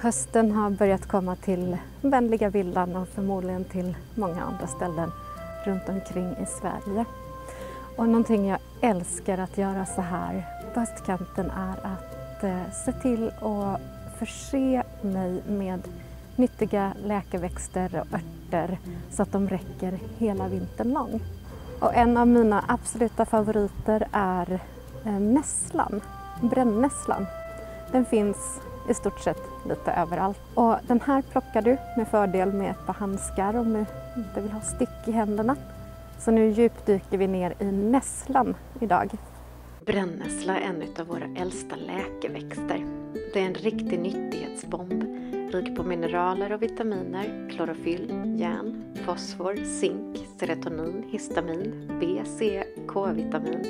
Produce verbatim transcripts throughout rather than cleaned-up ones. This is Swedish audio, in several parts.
Hösten har börjat komma till Vänliga villan och förmodligen till många andra ställen runt omkring i Sverige. Och någonting jag älskar att göra så här på höstkanten är att eh, se till att förse mig med nyttiga läkeväxter och örter så att de räcker hela vintern lång. Och en av mina absoluta favoriter är eh, nässlan, brännässlan. Den finns i stort sett lite överallt. Och den här plockar du med fördel med ett par handskar om du inte vill ha stick i händerna. Så nu djupdyker vi ner i nässlan idag. Brännässla är en av våra äldsta läkeväxter. Det är en riktig nyttighetsbomb, rik på mineraler och vitaminer, klorofyll, järn, fosfor, zink, serotonin, histamin, B, C, K-vitamin.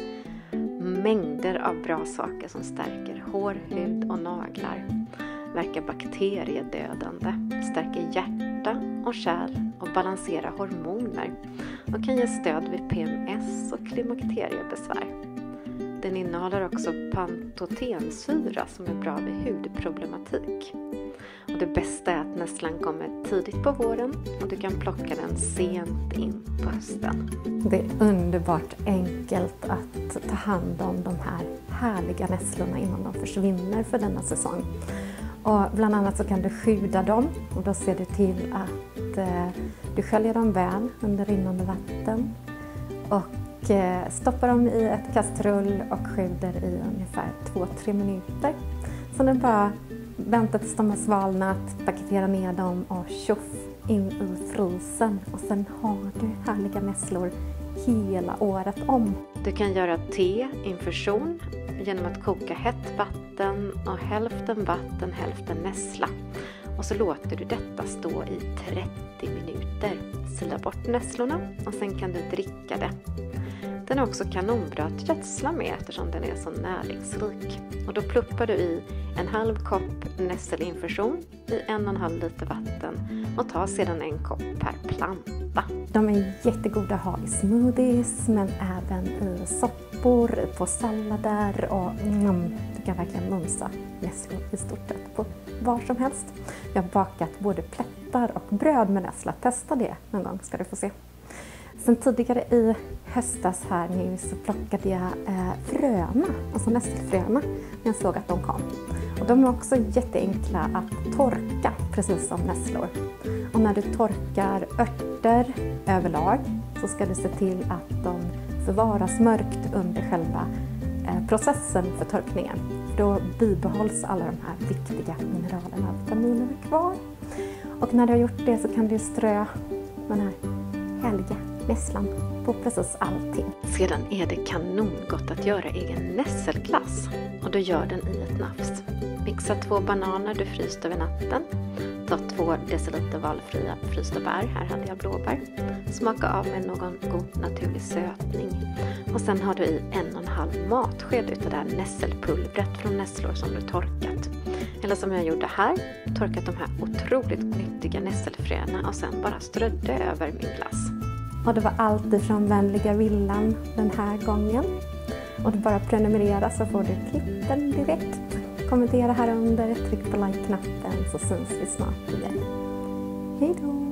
Mängder av bra saker som stärker hår, hud och naglar, verkar bakteriedödande, stärker hjärta och kärl och balanserar hormoner och kan ge stöd vid P M S och klimakteriebesvär. Den innehåller också pantotensyra som är bra vid hudproblematik. Och det bästa är att nässlan kommer tidigt på våren och du kan plocka den sent in på hösten. Det är underbart enkelt att ta hand om de här härliga nässlorna innan de försvinner för denna säsong. Och bland annat så kan du skjuda dem och då ser du till att eh, du sköljer dem väl under rinnande vatten och eh, stoppar dem i ett kastrull och sjuder i ungefär två till tre minuter. Sen är det bara vänta tills de har svalnat, paketera ner dem och tjoff in i frysen. Och sen har du härliga nässlor hela året om. Du kan göra te, infusion, genom att koka hett vatten och hälften vatten, hälften nässla. Och så låter du detta stå i trettio minuter. Sila bort nässlorna och sen kan du dricka det. Den är också kanonbra att gödsla med eftersom den är så näringsrik. Och då pluppar du i en halv kopp nässelinfusion i en och en halv liter vatten och tar sedan en kopp per planta. De är jättegoda att ha i smoothies men även i soppor, på sallader och mm, du kan verkligen mumsa nässlor i stort sett på var som helst. Jag har bakat både plättar och bröd med nässla. Testa det någon gång ska du få se. Sen tidigare i höstas här nu så plockade jag eh, fröna, alltså nässelfröna, när jag såg att de kom. Och de är också jätteenkla att torka, precis som nässlor. Och när du torkar örter överlag så ska du se till att de förvaras mörkt under själva eh, processen för torkningen. För då bibehålls alla de här viktiga mineralerna och vitaminerna kvar. Och när du har gjort det så kan du strö den här härliga nässlan på precis allting. Sedan är det kanongott att göra egen nässelglass och du gör den i ett nafs. Mixa två bananer du fryst över natten. Ta två deciliter valfria frysta bär, här hade jag blåbär. Smaka av med någon god naturlig sötning. Och sen har du i en och en halv matsked utav det här nässelpulvret från nässlor som du torkat. Eller som jag gjorde här, torkat de här otroligt nyttiga nässelfröna och sen bara strödde över min glass. Och det var allt ifrån Vänliga villan den här gången. Och du bara prenumerera så får du klippen direkt. Kommentera här under, tryck på like-knappen så syns vi snart igen. Hej då!